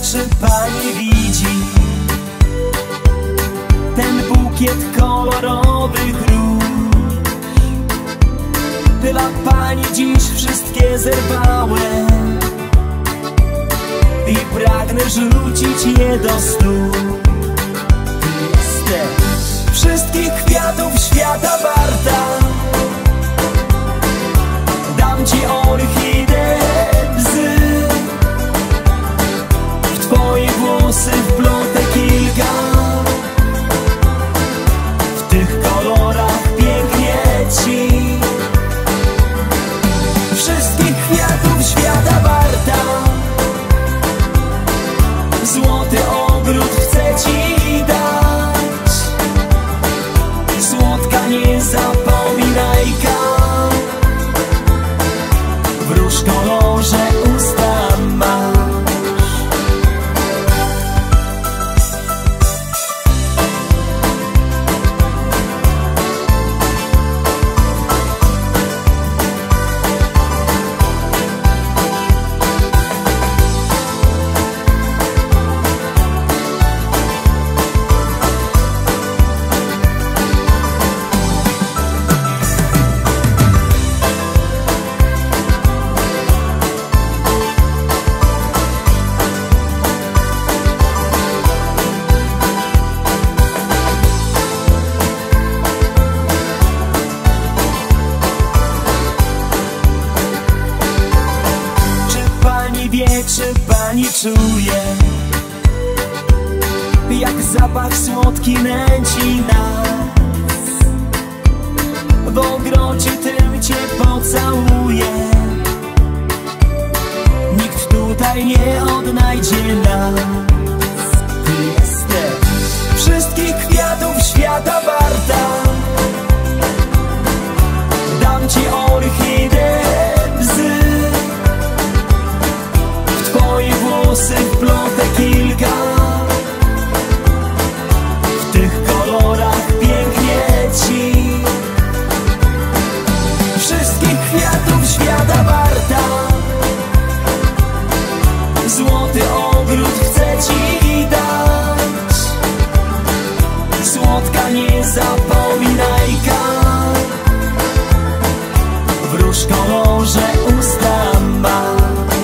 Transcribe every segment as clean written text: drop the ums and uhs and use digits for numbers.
Czy pani widzi ten bukiet kolorowych róż? Dla pani dziś wszystkie zerwałem i pragnę rzucić je do stóp. Ty jesteś wszystkich kwiatów świata warta. Dam ci orchideę łzy, w twoje włosy wplotę kilka. W tych kolorach pięknie ci. Wszystkich kwiatów świata warta. Złoty ogród chcę ci dać. Słodka niezapominajka, w róż kolorze usta masz. Czy pani czuje, jak zapach słodki nęci nas? W ogrodzie tym cię pocałuję. Nikt tutaj nie odnajdzie nas. Ty jesteś wszystkich kwiatów świata warta. Dam ci orchideę łzy, twoje włosy wplotę kilka. W tych kolorach pięknie ci. Wszystkich kwiatów świata warta. Złoty ogród chcę ci dać. Słodka niezapominajka, w róż kolorze usta masz.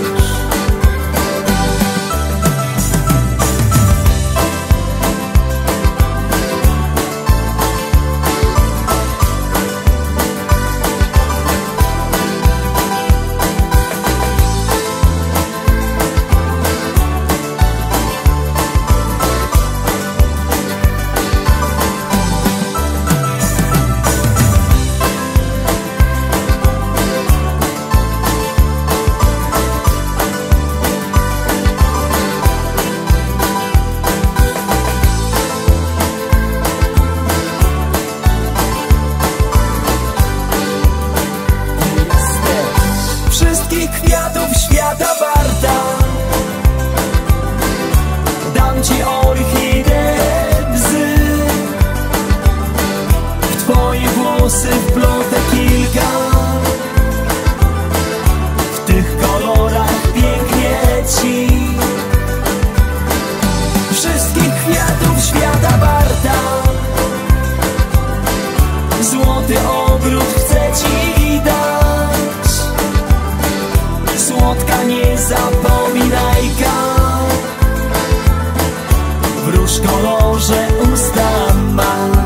Kwiatów świata warta. Dam ci orchideę łzy, w twoje włosy wplotę kilka. W tych kolorach pięknie ci. Wszystkich kwiatów świata warta. Złoty ogród chcę ci dać. Słodka niezapominajka, w róż kolorze usta masz.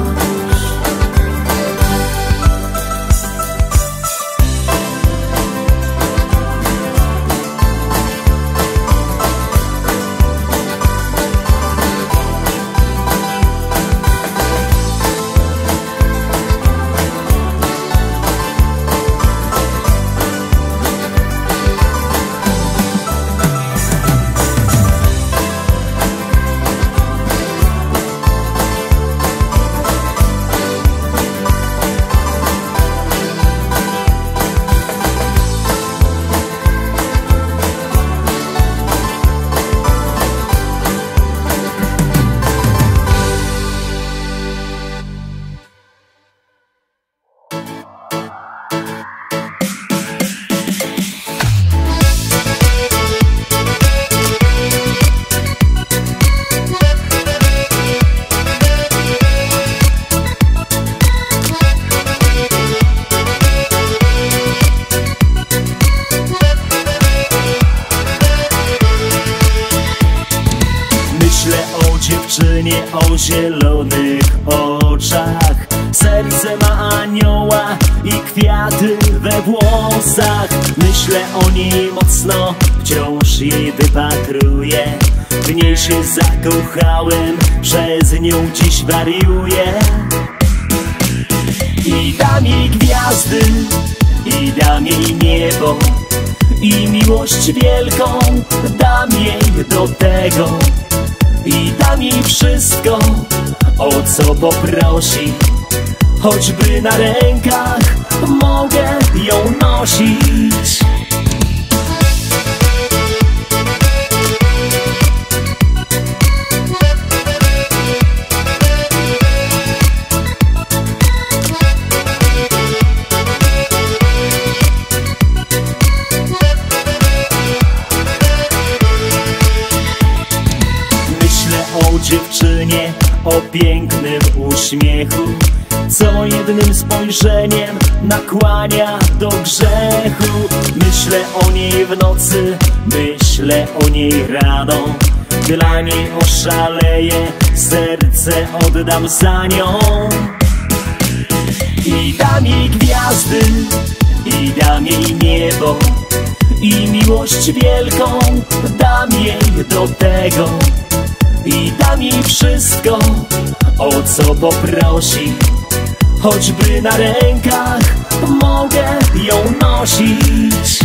dziewczynie o zielonych oczach. Serce ma anioła i kwiaty we włosach. Myślę o niej mocno, wciąż jej wypatruję. W niej się zakochałem, przez nią dziś wariuję. I dam jej gwiazdy, i dam jej niebo, i miłość wielką dam jej do tego. I dam jej wszystko, o co poprosi. Choćby na rękach mogę ją nosić. Dziewczynie o pięknym uśmiechu, co jednym spojrzeniem nakłania do grzechu. Myślę o niej w nocy, myślę o niej rano. Dla niej oszaleję, serce oddam za nią. I dam jej gwiazdy, i dam jej niebo, i miłość wielką dam jej do tego. I dam jej wszystko, o co poprosi. Choćby na rękach mogę ją nosić.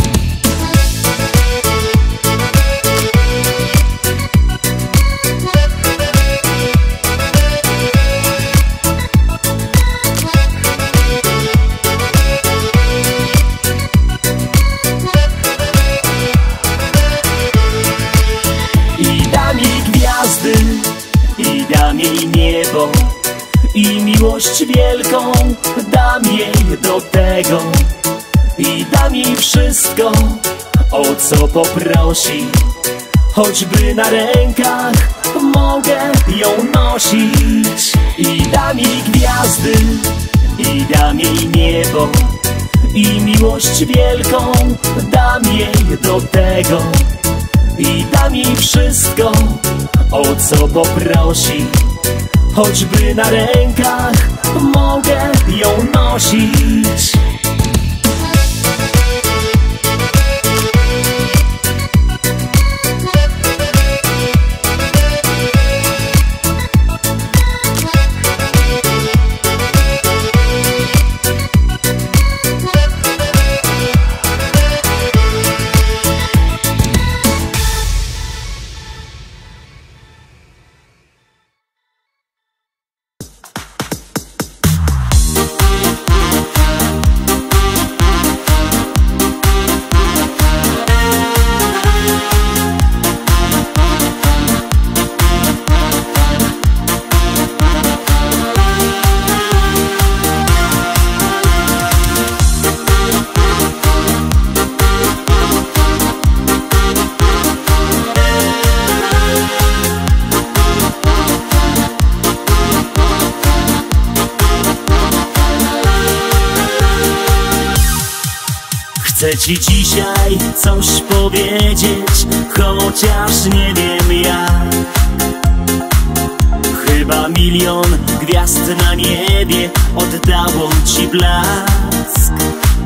I dam jej niebo, i miłość wielką dam jej do tego. I dam jej wszystko, o co poprosi. Choćby na rękach mogę ją nosić. I dam jej gwiazdy, i dam jej niebo, i miłość wielką dam jej do tego. I dam jej wszystko, o co poprosi. Choćby na rękach mogę ją nosić. Chcę ci dzisiaj coś powiedzieć, chociaż nie wiem jak. Chyba milion gwiazd na niebie oddało ci blask.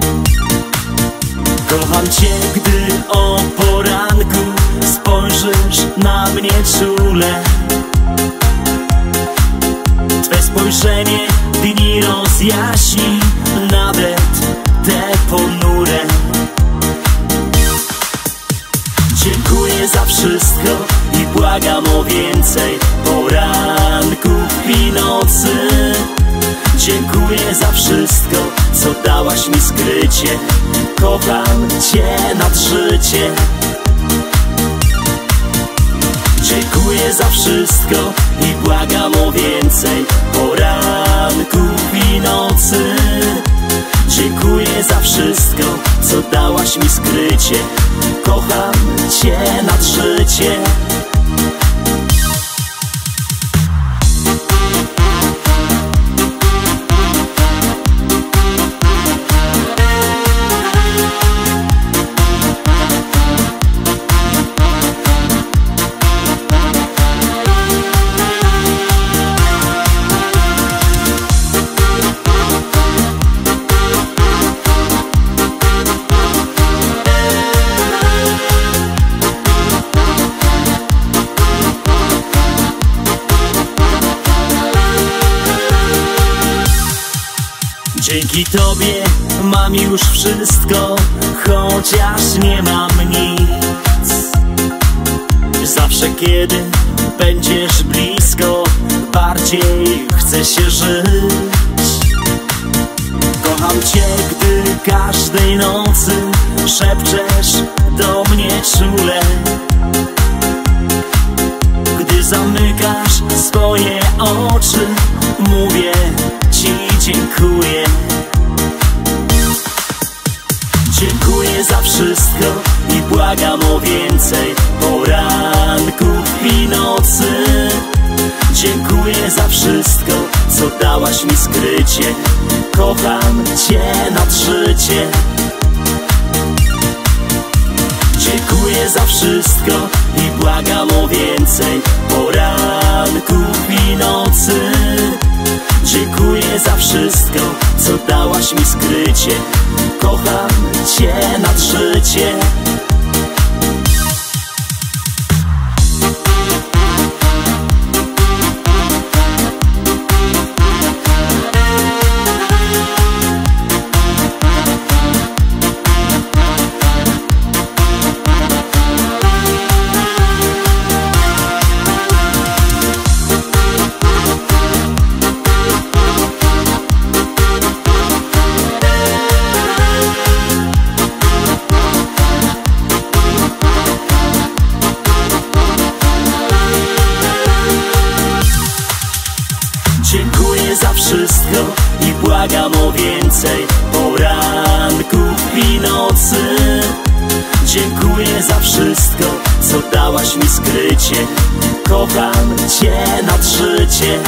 Kocham cię, gdy o poranku spojrzysz na mnie czule. Twe spojrzenie dni rozjaśni, nawet te ponure. Dziękuję za wszystko i błagam o więcej poranków i nocy. Dziękuję za wszystko, co dałaś mi skrycie. Kocham cię nad życie. Dziękuję za wszystko i błagam o więcej poranków i nocy. Dziękuję za wszystko, co dałaś mi skrycie. Kocham cię nad życie. Dzięki Tobie mam już wszystko, chociaż nie mam nic. Zawsze kiedy będziesz blisko, bardziej chce się żyć. Kocham Cię, gdy każdej nocy szepczesz do mnie czule. Gdy zamykasz swoje oczy, mówię Ci dziękuję. Dziękuję za wszystko i błagam o więcej poranków i nocy. Dziękuję za wszystko, co dałaś mi skrycie. Kocham Cię nad życie. Dziękuję za wszystko i błagam o więcej poranków i nocy. Dziękuję za wszystko, co dałaś mi skrycie. Kocham Cię nad życie. Dziękuję za wszystko i błagam o więcej poranków i nocy. Dziękuję za wszystko, co dałaś mi skrycie. Kocham Cię nad życie.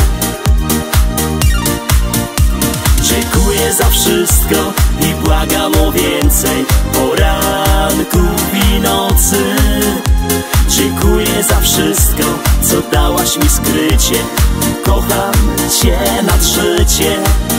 Dziękuję za wszystko i błagam o więcej poranków i nocy. Dziękuję za wszystko, co dałaś mi skrycie. Kocham Cię nad życie.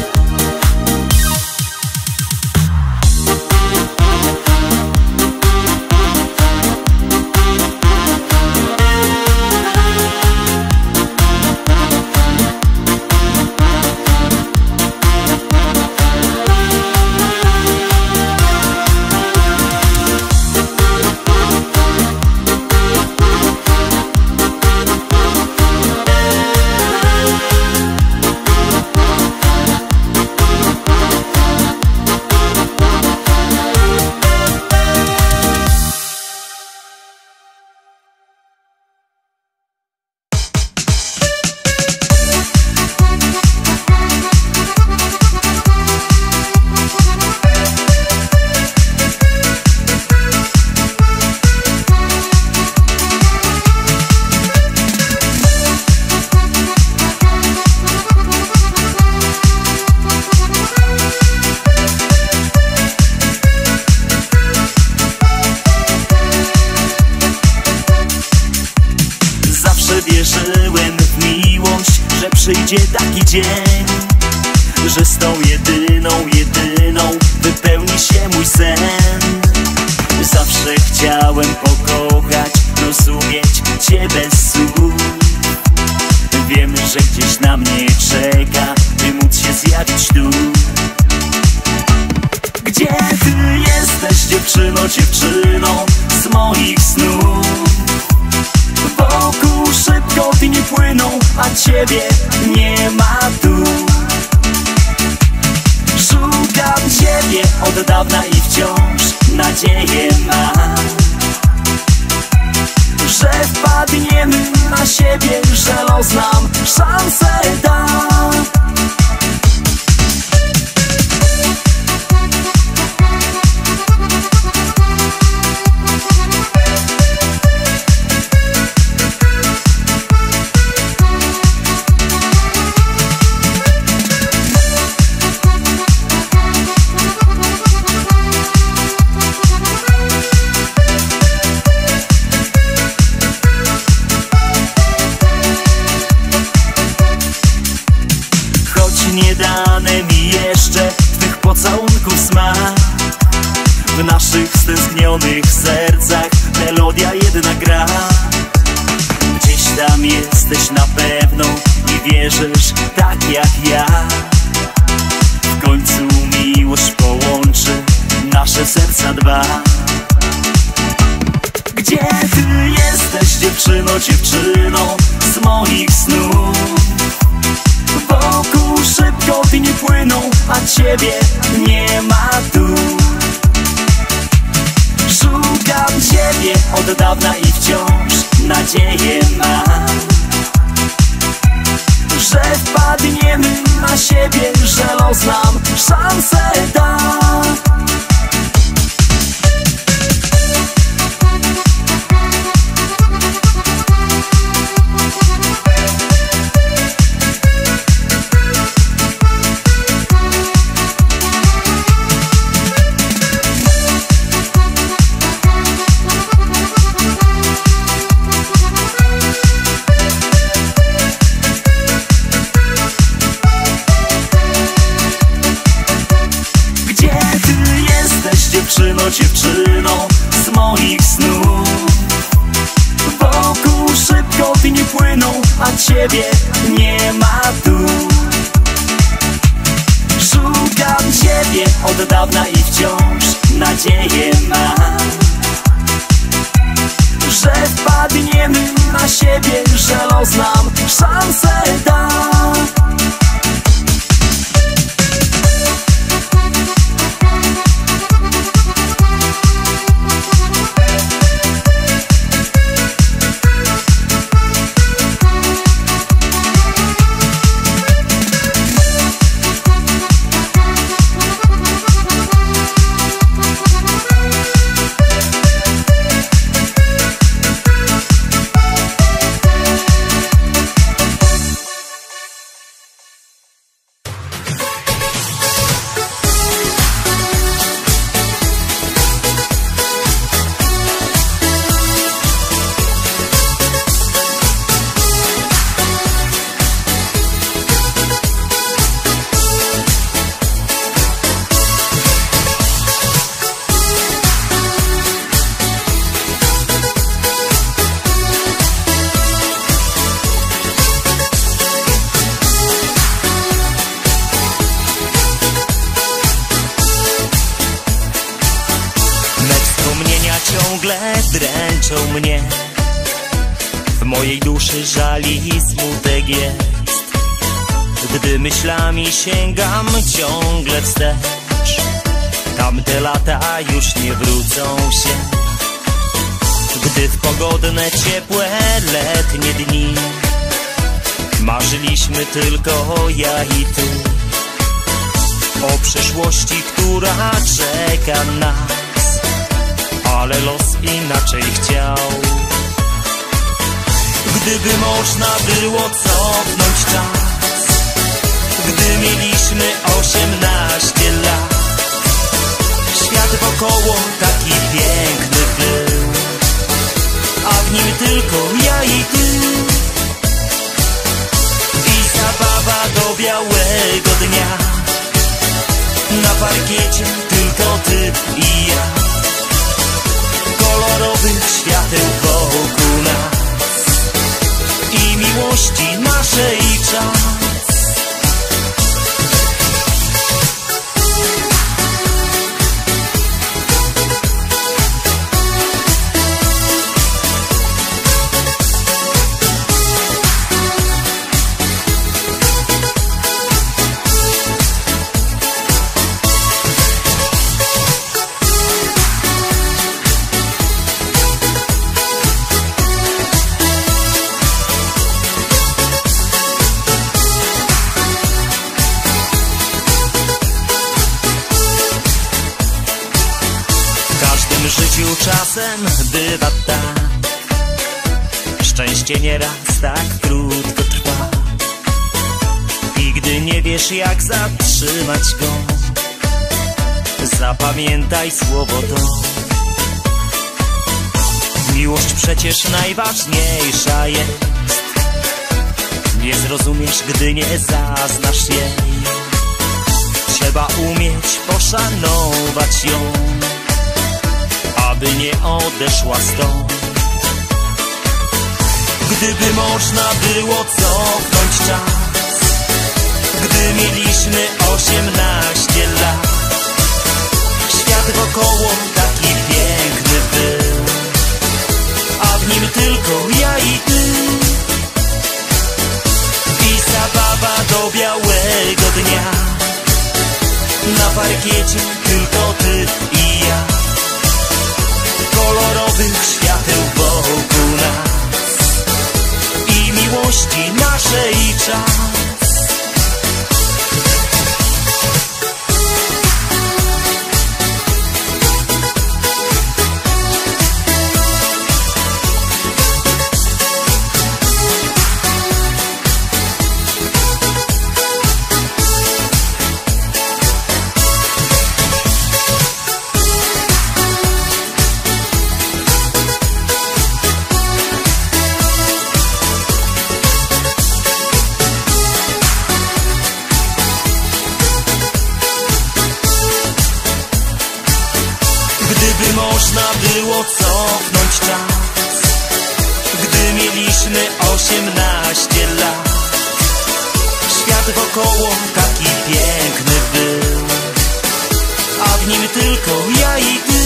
Wierzyłem w miłość, że przyjdzie taki dzień, że z tą jedyną wypełni się mój sen. Zawsze chciałem pokochać, rozumieć Cię bez słów. Wiem, że gdzieś na mnie czeka, by móc się zjawić tu. Gdzie Ty jesteś, dziewczyno, dziewczyno z moich snów? Wokół szybko dni płyną, a Ciebie nie ma tu. Szukam Ciebie od dawna i wciąż nadzieję mam, że wpadniemy na siebie, że los nam szansę da. Nie dane mi jeszcze Twych pocałunków smak. W naszych stęsknionych sercach melodia jedna gra. Gdzieś tam jesteś na pewno i wierzysz tak jak ja. W końcu serca dwa. Gdzie ty jesteś, dziewczyno, dziewczyno z moich snów? Wokół szybko dni płyną, a ciebie nie ma tu. Szukam ciebie od dawna i wciąż nadzieję mam, że wpadniemy na siebie, że los nam szansę da. Dziewczyno, dziewczyno z moich snów. Wokół szybko dni płyną, a ciebie nie ma tu. Szukam ciebie od dawna i wciąż nadzieję mam, że wpadniemy na siebie, że los nam szansę da. Ciągle dręczą mnie, w mojej duszy żal i smutek jest. Gdy myślami sięgam ciągle wstecz, tamte lata już nie wrócą się. Gdy w pogodne, ciepłe, letnie dni marzyliśmy tylko ja i ty o przyszłości, która czeka nas. Ale los inaczej chciał. Gdyby można było cofnąć czas, gdy mieliśmy 18 lat, świat wokoło taki piękny był, a w nim tylko ja i ty. I zabawa do białego dnia, na parkiecie tylko ty i ja. Kolorowych świateł wokół nas i miłości naszej czas. Czasem bywa tak, szczęście nieraz tak krótko trwa. I gdy nie wiesz, jak zatrzymać go, zapamiętaj słowo to. Miłość przecież najważniejsza jest, nie zrozumiesz, gdy nie zaznasz jej. Trzeba umieć poszanować ją, aby nie odeszła stąd. Gdyby można było cofnąć czas, gdy mieliśmy 18 lat, Świat wokoło taki piękny był, a w nim tylko ja i ty. I zabawa do białego dnia, na parkiecie tylko ty i ja. Kolorowych świateł wokół nas i miłości naszej czas. Gdyby można było cofnąć czas, gdy mieliśmy 18 lat, świat wokoło taki piękny był, a w nim tylko ja i ty.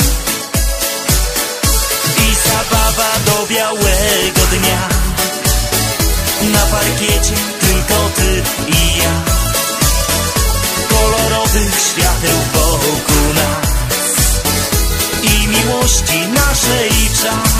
I zabawa do białego dnia, na parkiecie tylko ty i ja. Kolorowych świateł wokół nas i miłości naszej czas.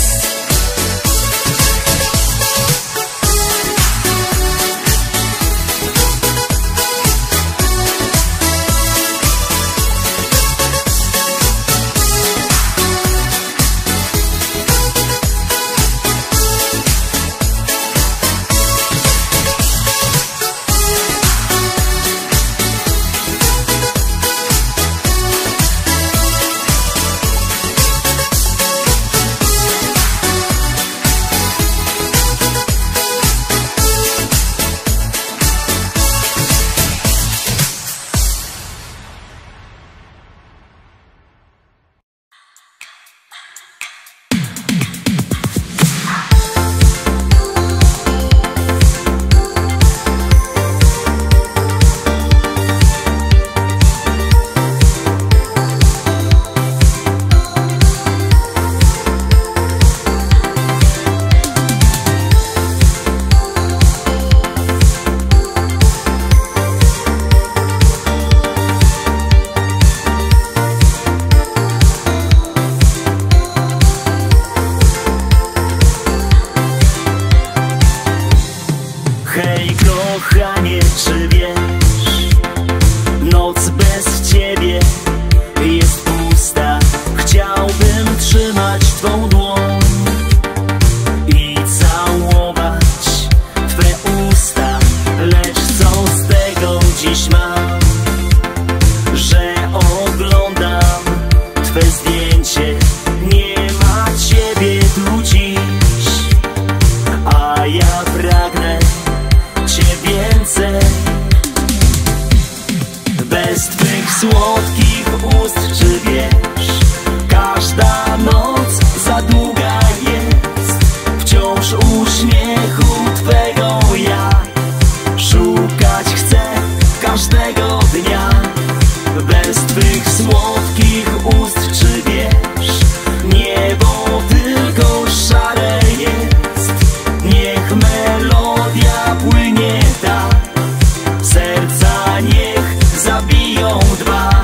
Hej kochanie, czy wiesz, noc bez ciebie jest pusta. Chciałbym trzymać twą dłoń i całować twe usta, lecz co z tego dziś mam, że oglądam twe zdjęcie. Nie ma ciebie tu dziś, a ja pragnę cię więcej. Bez twych słodkich ust, czy wiesz, każda noc za długa jest. Wciąż uśmiechu twego ja szukać chcę każdego dnia. Bez twych słodkich ust, czy wiesz, niebo tylko szare jest. Niech melodia płynie tak, serca niech zabiją dwa.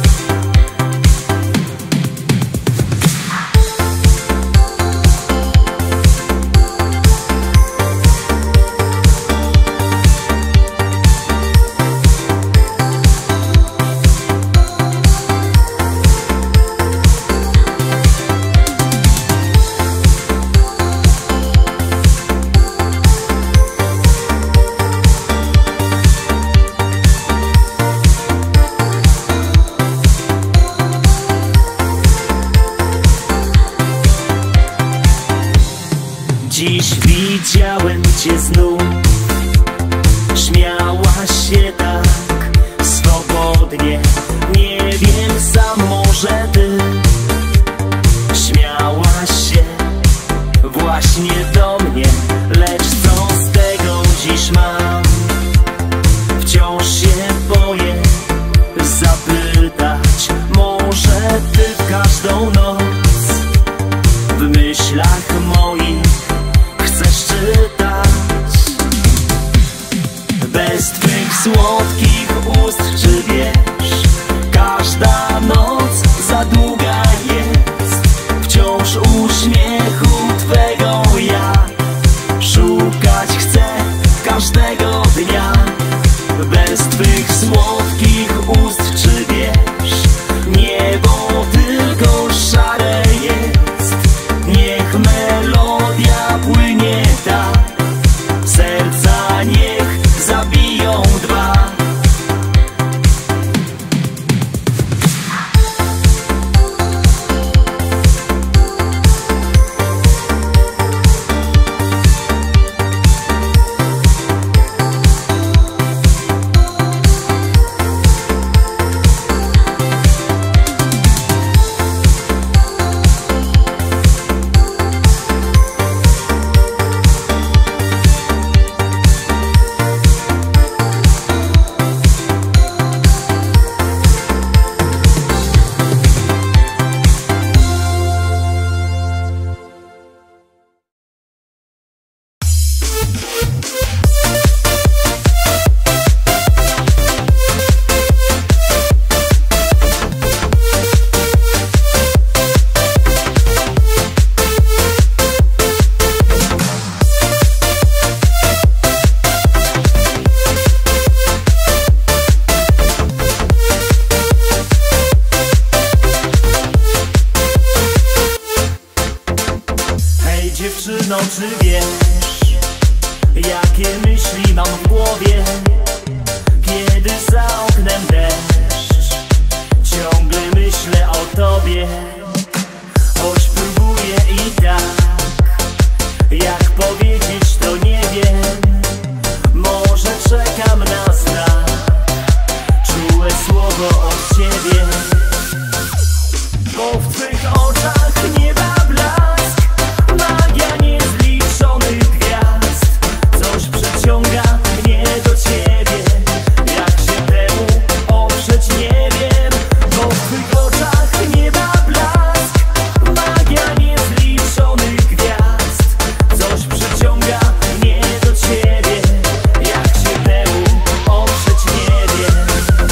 Dziś widziałem cię znów, śmiałaś się tak swobodnie. Nie wiem sam, może ty śmiałaś się właśnie do mnie, lecz co z tego dziś mam? Wciąż się boję zapytać, Bez twych słodkich ust, czy wiesz, każda noc za długa jest. Wciąż uśmiechu twego ja szukać chcę każdego dnia. Bez twych słodkich ust, czy wiesz, niebo tylko szare jest. Niech melodia płynie tak, serca niech zabiją dwa. Dziewczyno, czy wiesz, jakie myśli mam w głowie, kiedy za oknem deszcz? Ciągle myślę o tobie, choć próbuję i tak, jak powiedzieć to nie wiem. Może czekam na znak, czułe słowo od ciebie, bo w twych oczach nieba blask, magia niezliczonych gwiazd. Coś przyciąga mnie do ciebie, jak się temu oprzeć nie wiem. Bo w twych oczach nieba blask, magia niezliczonych gwiazd. Coś przyciąga mnie do ciebie, jak się temu oprzeć nie wiem.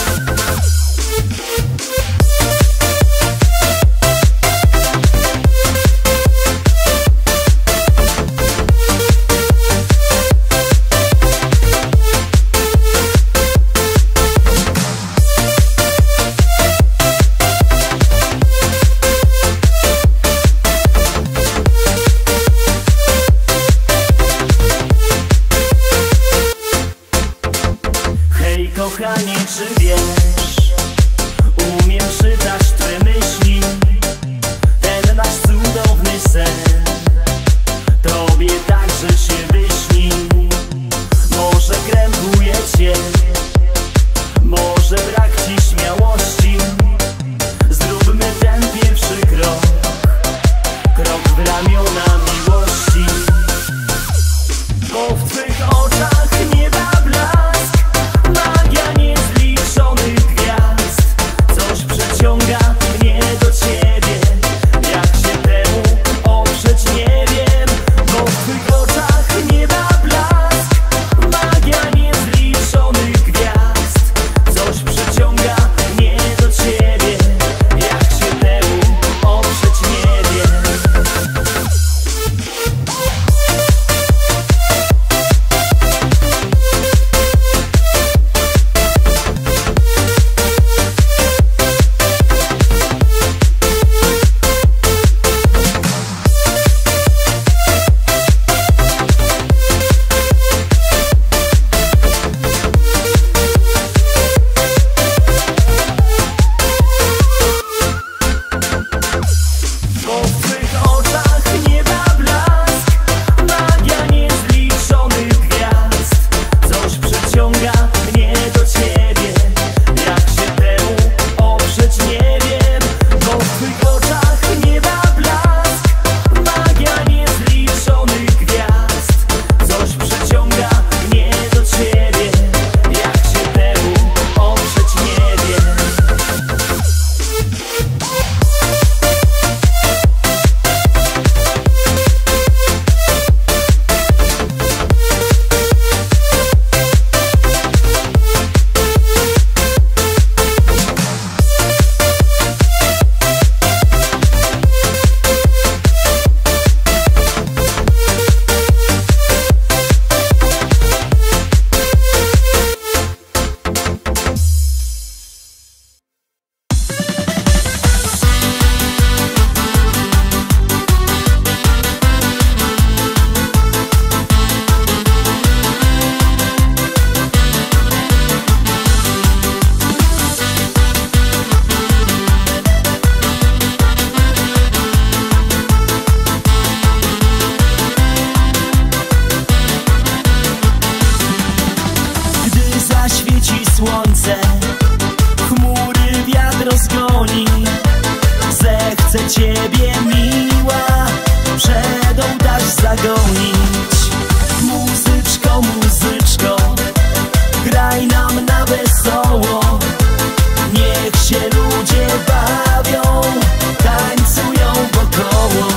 Hej kochanie, czy wiesz, umiem czytać twe myśli, ten nasz cudowny sen tobie także się wyśni. Może krępuje cię, może brak ci śmiałości. Zróbmy ten pierwszy krok, krok w ramiona miłości. Bo w twych oczach nieba blask, magia niezliczonych gwiazd. Coś przyciąga słońce, chmury wiatr rozgoni. Zechce ciebie miła, przedą dasz zagonić. Muzyczko, muzyczko, graj nam na wesoło. Niech się ludzie bawią, tańcują wokoło.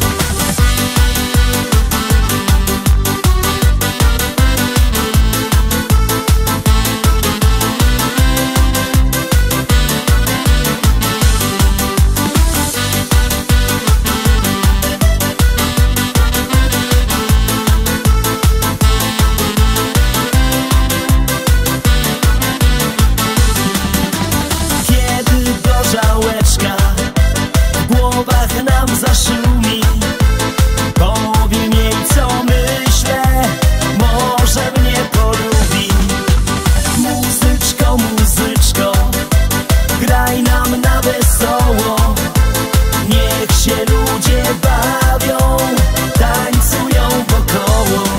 Nam zaszumi, powiem jej co myślę, może mnie polubi. Muzyczko, muzyczko, graj nam na wesoło. Niech się ludzie bawią, tańcują wokoło.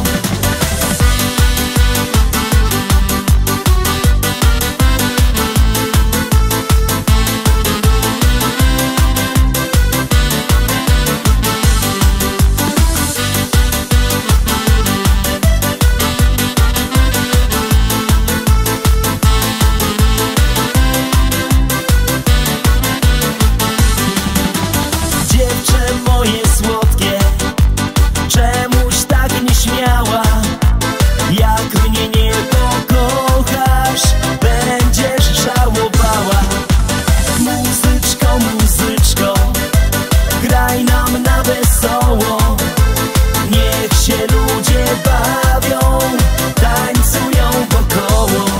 Moje słodkie, czemuś tak nieśmiała? Jak mnie nie pokochasz, będziesz żałowała. Muzyczko, muzyczko, graj nam na wesoło. Niech się ludzie bawią, tańcują wokoło.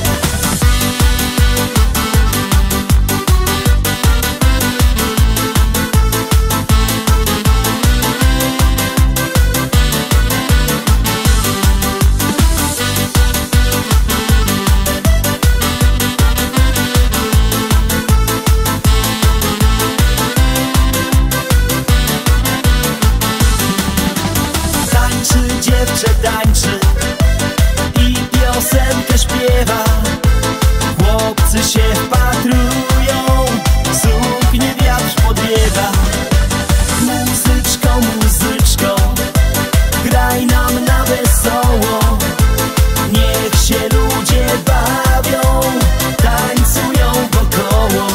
Dziewczę tańczy i piosenkę śpiewa. Chłopcy się wpatrują, suknie wiatr podwiewa. Muzyczko, muzyczko, graj nam na wesoło. Niech się ludzie bawią, tańcują wokoło.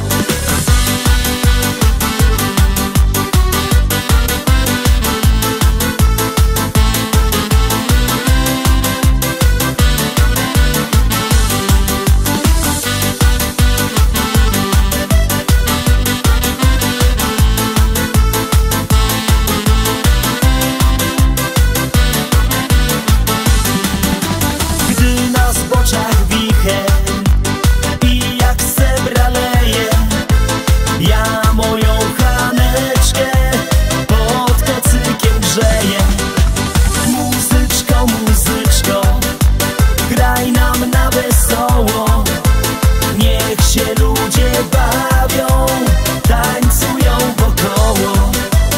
Muzyczko, muzyczko, graj nam na wesoło. Niech się ludzie bawią, tańcują wokoło.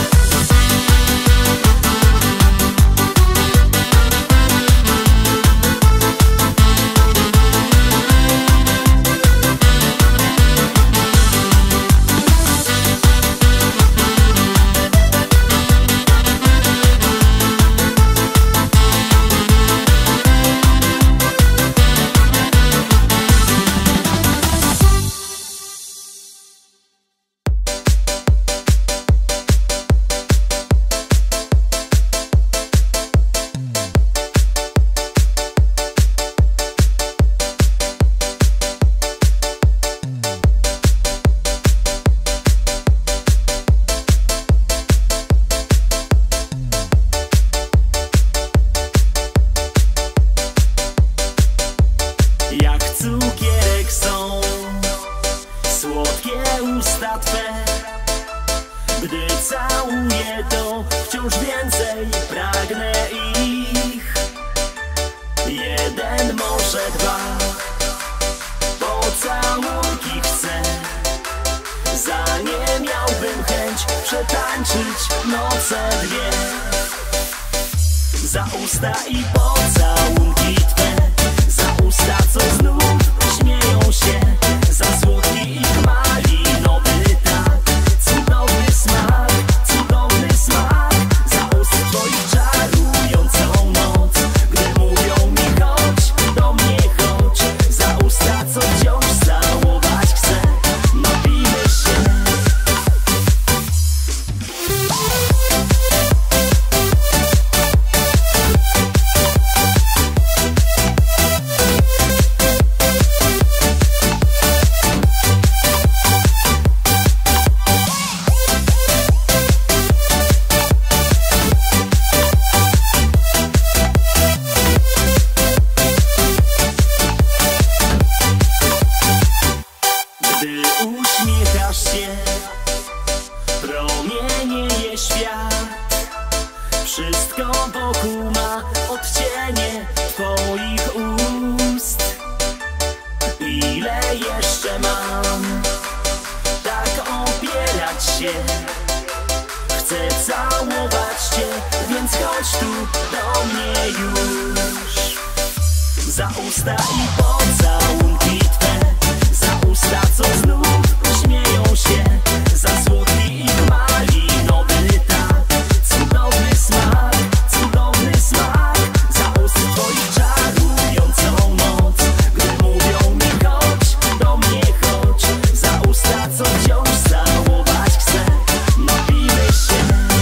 Cukierek są słodkie usta twe. Gdy całuję, to wciąż więcej pragnę ich. Jeden, może dwa pocałunki chcę. Za nie miałbym chęć przetańczyć noce dwie. Za usta i pocałunki twe, za usta, co znów twoich ust. Ile jeszcze mam tak opierać się? Chcę całować cię, więc chodź tu do mnie już. Za usta i pocałunki twe, za usta, co znów śmieją się, za słodki ich malinowy tak. Cudowny smak, cudowny smak, za ust twoich czarującą moc. Gdy mówią mi chodź, do mnie chodź, za usta, co wciąż całować chcę. Napijmy się.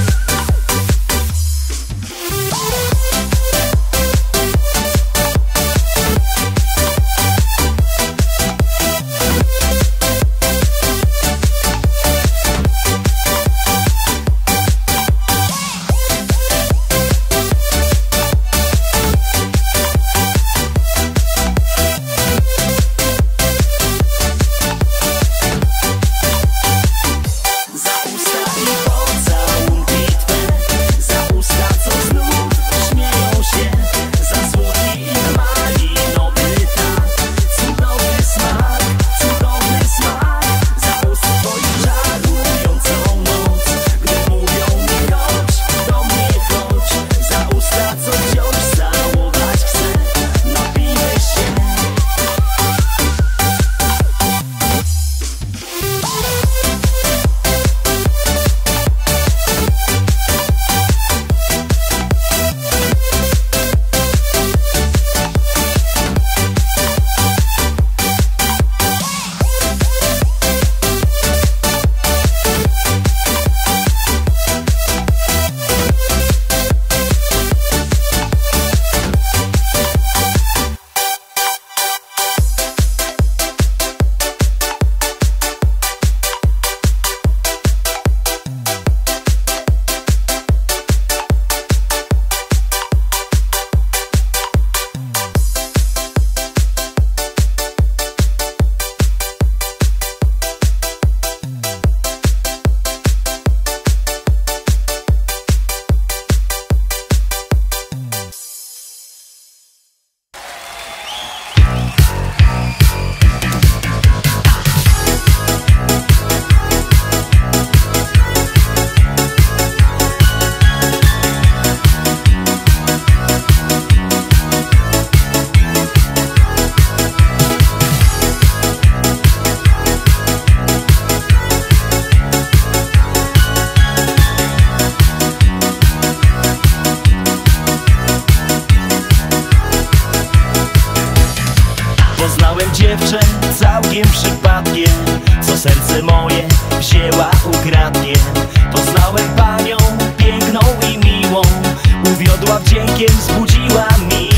Dziewczę całkiem przypadkiem, co serce moje wzięła ukradkiem. Poznałem panią piękną i miłą, uwiodła wdziękiem, wzbudziła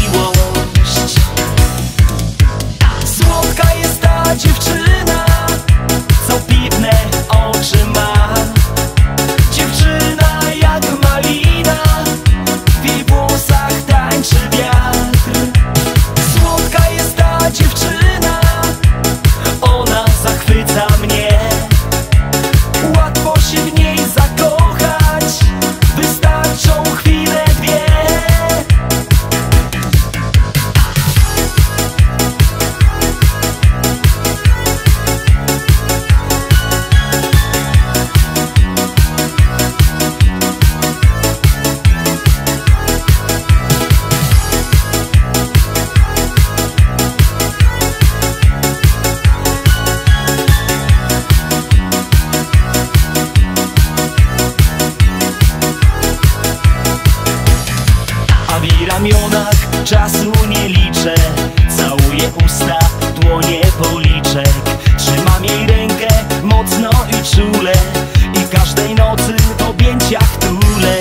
miłość. Słodka jest ta dziewczyna, co piwne oczy ma. Dziewczyna jak malina, w jej włosach tańczy wiatr. Słodka jest ta dziewczyna, ona zachwyca mnie. Łatwo się w niej zakochać, wystarczą chwile dwie. A w jej ramionach czasu nie liczę, całuję usta, dłonie policzek. Trzymam jej rękę mocno i czule i każdej nocy w objęciach tulę.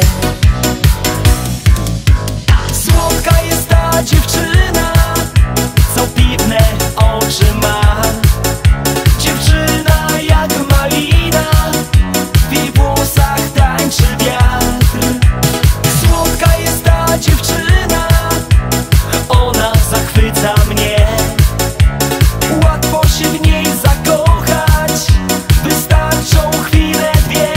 Słodka jest ta dziewczyna, co piwne oczy ma. Dziewczyna jak malina, w jej włosach tańczy wiatr. Słodka jest ta dziewczyna, ona zachwyca mnie. Łatwo się w niej zakochać, wystarczą chwile dwie.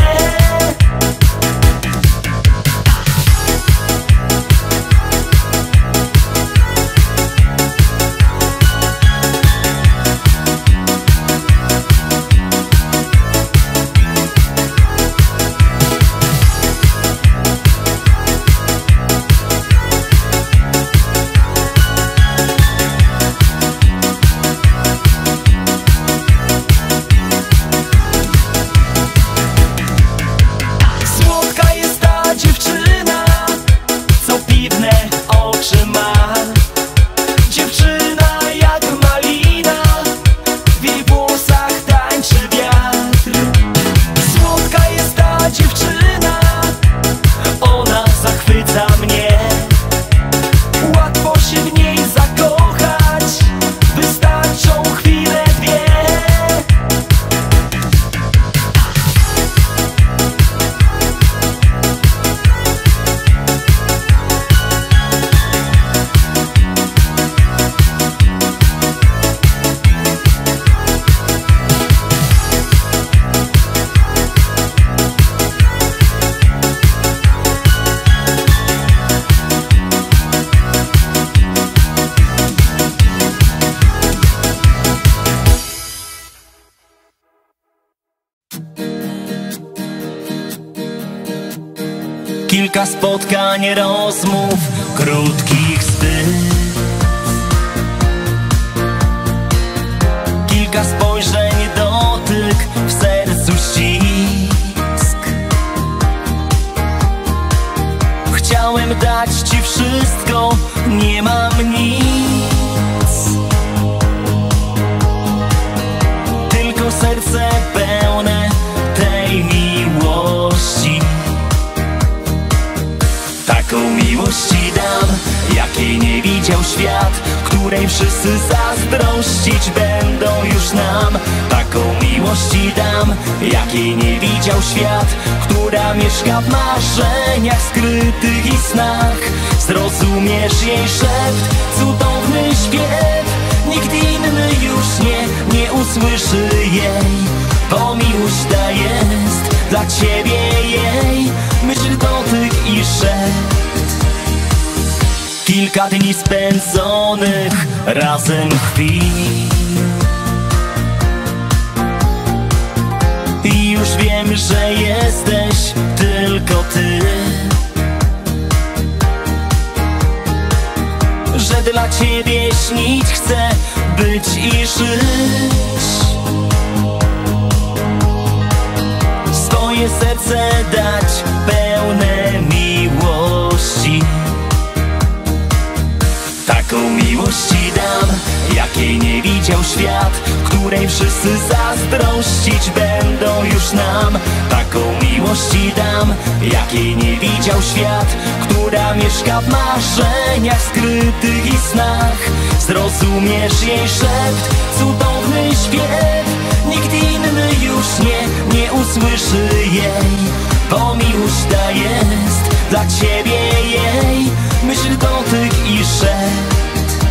Kilka spotkań, rozmów, krótkich zbyt. Kilka spojrzeń, dotyk, w sercu ścisk. Chciałem dać ci wszystko, nie mam nic. Tylko serce pełne tej miłości. Taką miłość ci dam, jakiej nie widział świat, której wszyscy zazdrościć będą już nam. Taką miłość ci dam, jakiej nie widział świat, która mieszka w marzeniach skrytych i snach. Zrozumiesz jej szept, cudowny śpiew, nikt inny już nie usłyszy jej. Bo miłość ta jest dla ciebie jej, myśl, dotyk i szept. Kilka dni spędzonych razem chwil i już wiem, że jesteś tylko ty. Że dla ciebie śnić chcę, być i żyć. Swoje serce dać pełne miłości. Taką miłość ci dam, jakiej nie widział świat, której wszyscy zazdrościć będą już nam. Taką miłość ci dam, jakiej nie widział świat, która mieszka w marzeniach skrytych i snach. Zrozumiesz jej szept, cudowny śpiew, nikt inny już nie usłyszy jej. Bo miłość ta jest dla ciebie jej, myśl, dotyk i szept.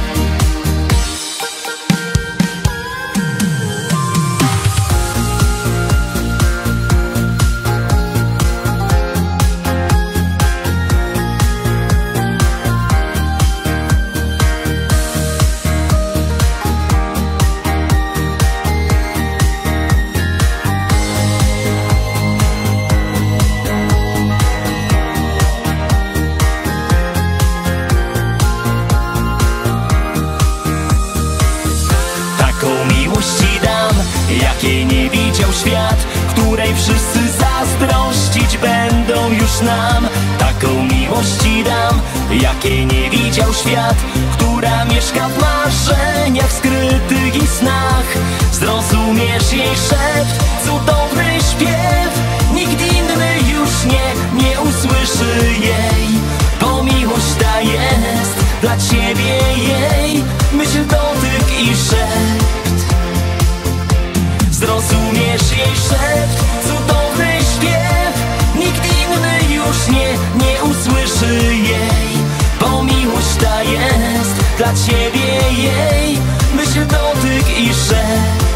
Jakiej nie widział świat, której wszyscy zazdrościć będą już nam. Taką miłość ci dam, jakiej nie widział świat, która mieszka w marzeniach skrytych i snach. Zrozumiesz jej szept, cudowny śpiew, nikt inny już nie usłyszy jej. Bo miłość ta jest dla ciebie jej, myśl, dotyk i szept. Zrozumiesz jej szept, cudowny śpiew, nikt inny już nie usłyszy jej. Bo miłość ta jest dla ciebie jej, myśl, dotyk i szept.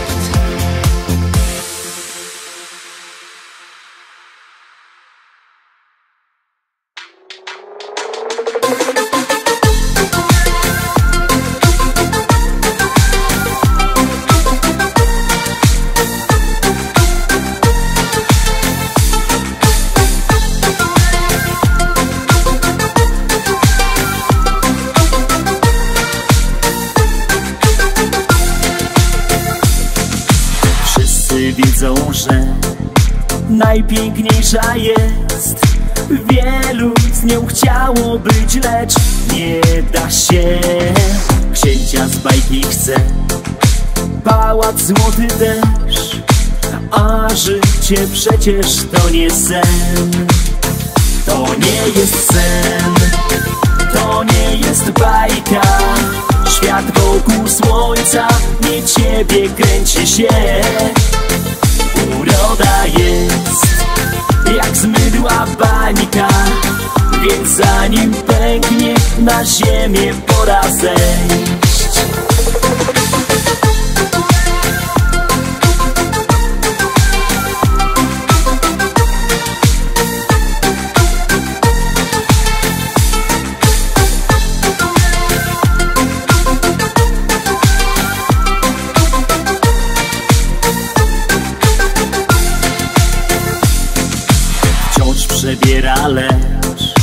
Wiedzą, że najpiękniejsza jest. Wielu z nią chciało być, lecz nie da się. Księcia z bajki chce pałac, złoty też, a życie przecież to nie sen. To nie jest sen, to nie jest bajka. Świat wokół słońca, nie ciebie kręci się. Uroda jest jak z mydła bańka, więc zanim pęknie, na ziemię pora zejść. Przebiera, lecz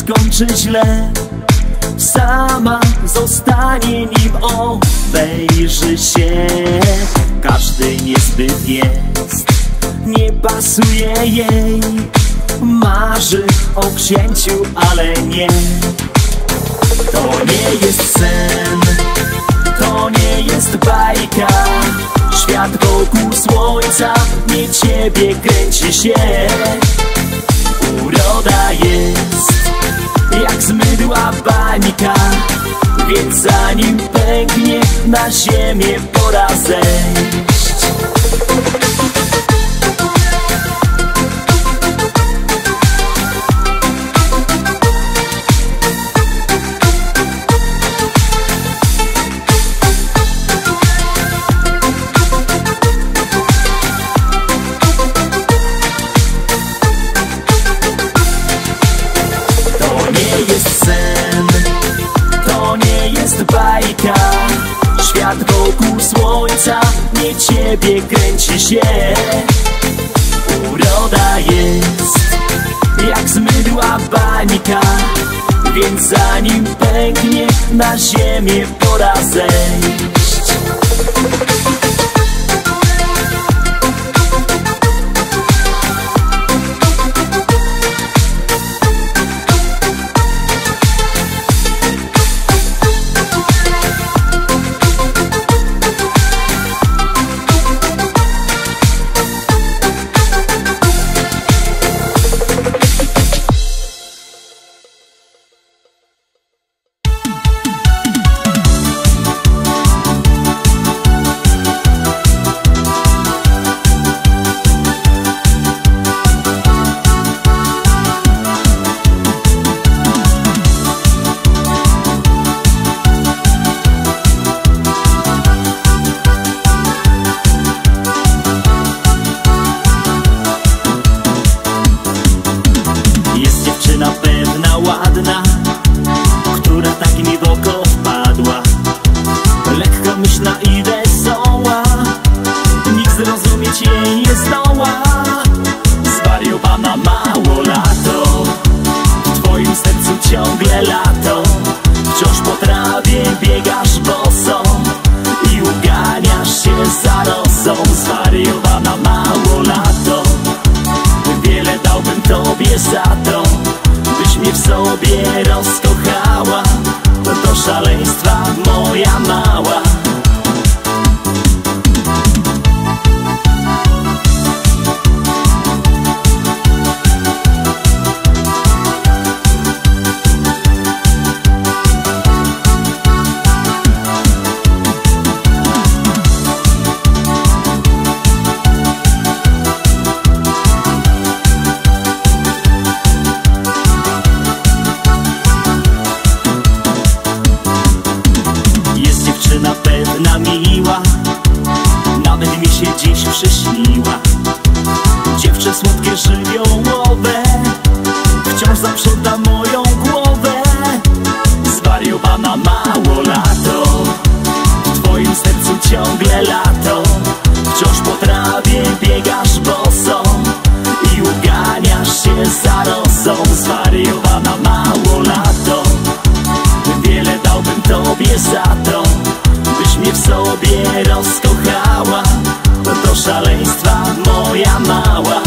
skończy źle. Sama zostanie, nim obejrzy się. Każdy niezbyt jest, nie pasuje jej. Marzy o księciu, ale nie. To nie jest sen, to nie jest bajka. Świat wokół słońca, nie ciebie kręci się. Uroda jest jak z mydła bańka, więc zanim pęknie, na ziemię pora zejść. Bajka, świat wokół słońca, nie ciebie kręci się. Uroda jest jak z mydła bańka, więc zanim pęknie, na ziemię pora zejść. Ładna, która tak mi w oko wpadła. Lekkomyślna i wesoła, nikt zrozumieć jej nie zdoła. Zwariowana mało lato, w twoim sercu ciągle lato. Wciąż po trawie biegasz boso i uganiasz się za rosą. Zwariowana mało lato, wiele dałbym tobie za to, byś mnie w sobie rozkochała. To szaleństwa moja mała. Pewna miła, nawet mi się dziś przyśniła. Dziewczę słodkie żywiołowe, wciąż zaprząta moją głowę. Zwariowana mało lato, w twoim sercu ciągle lato. Wciąż po trawie biegasz boso i uganiasz się za rosą. Zwariowana mało lato, wiele dałbym tobie za to, byś mnie w sobie rozkochała. To szaleństwa moja mała.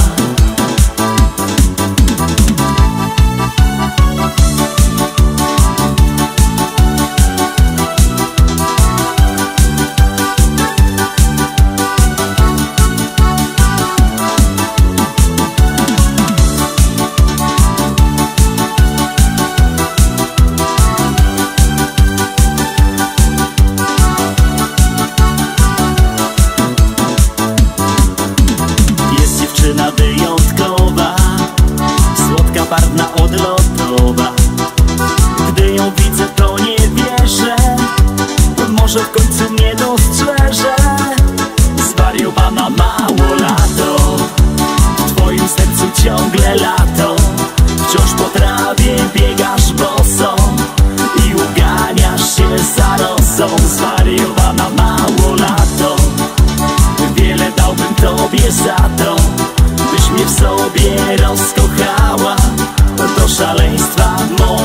Wyjątkowa, słodka, barwna, odlotowa. Gdy ją widzę, to nie wierzę, może w końcu mnie dostrzeże. Zwariowana mało lato, w twoim sercu ciągle lato. Wciąż po trawie biegasz boso i uganiasz się za rosą. Zwariowana mało lato, wiele dałbym tobie za to, byś mnie w sobie rozkochała. To szaleństwa moje.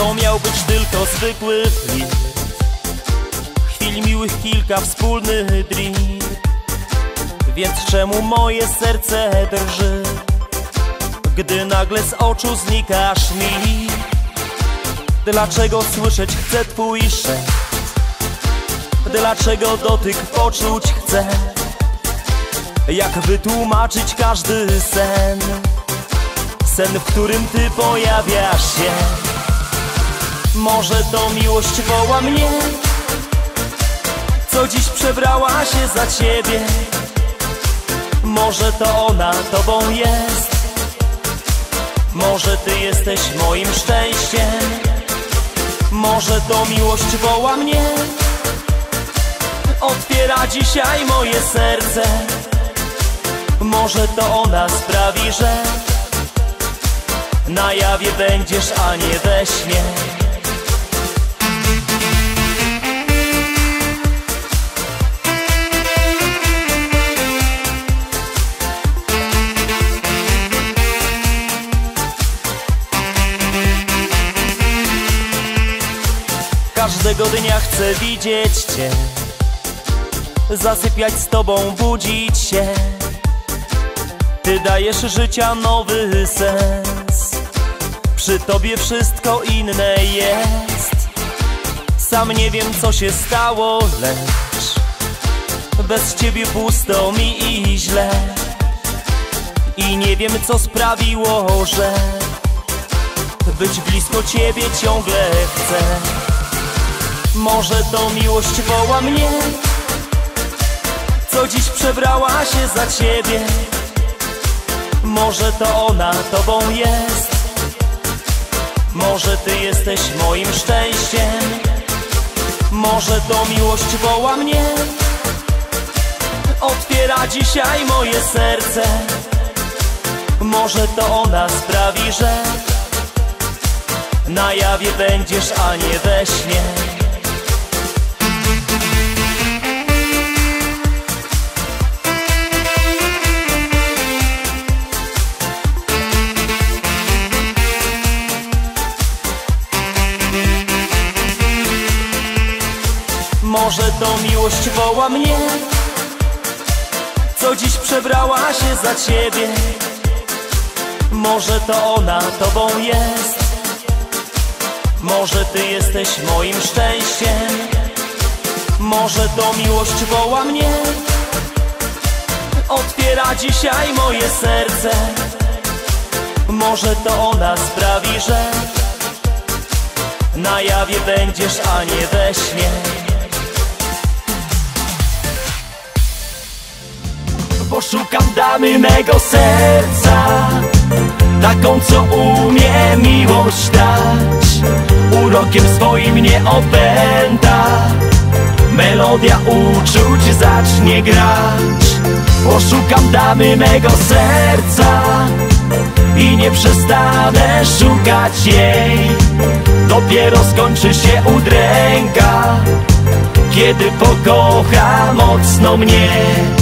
To miał być tylko zwykły flirt, chwil miłych kilka, wspólny drink. Więc czemu moje serce drży, gdy nagle z oczu znikasz mi? Dlaczego słyszeć chcę twój szept? Dlaczego dotyk poczuć chcę? Jak wytłumaczyć każdy sen? Sen, w którym ty pojawiasz się. Może to miłość woła mnie, co dziś przebrała się za ciebie. Może to ona tobą jest, może ty jesteś moim szczęściem. Może to miłość woła mnie, otwiera dzisiaj moje serce. Może to ona sprawi, że na jawie będziesz, a nie we śnie. Każdego dnia chcę widzieć cię, zasypiać z tobą, budzić się. Ty dajesz życia nowy sens, przy tobie wszystko inne jest. Sam nie wiem, co się stało, lecz bez ciebie pusto mi i źle. I nie wiem, co sprawiło, że być blisko ciebie ciągle chcę. Może to miłość woła mnie, co dziś przebrała się za ciebie. Może to ona tobą jest, może ty jesteś moim szczęściem. Może to miłość woła mnie, otwiera dzisiaj moje serce. Może to ona sprawi, że na jawie będziesz, a nie we śnie. Może to miłość woła mnie, co dziś przebrała się za ciebie. Może to ona tobą jest, może ty jesteś moim szczęściem. Może to miłość woła mnie, otwiera dzisiaj moje serce. Może to ona sprawi, że na jawie będziesz, a nie we śnie. Poszukam damy mego serca, taką, co umie miłość dać. Urokiem swoim nie opęta, melodia uczuć zacznie grać. Poszukam damy mego serca i nie przestanę szukać jej. Dopiero skończy się udręka, kiedy pokocha mocno mnie.